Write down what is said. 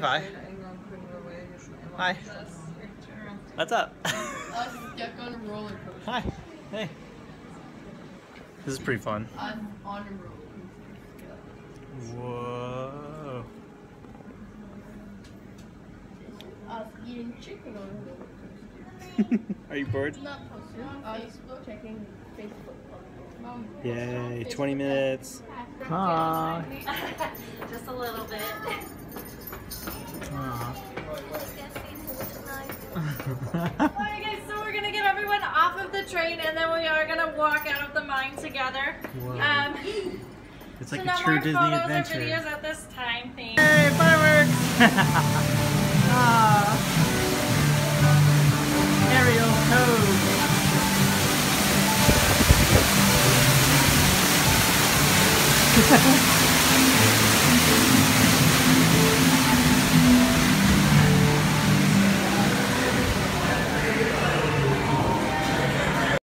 Hi. Hi. What's up? Us stuck on a roller coaster. Hi. Hey. This is pretty fun. Us on a roller coaster. Whoa. Us eating chicken on a roller coaster. Are you bored? It's not posted on Facebook. Checking Facebook. Mom, Yay, 20 minutes. Aww. Just a little bit. Alright guys, so we're gonna get everyone off of the train and then we are gonna walk out of the mine together. It's like so a no true more Disney photos adventure. or videos at this time. Thanks. Hey, fireworks! Aerial code.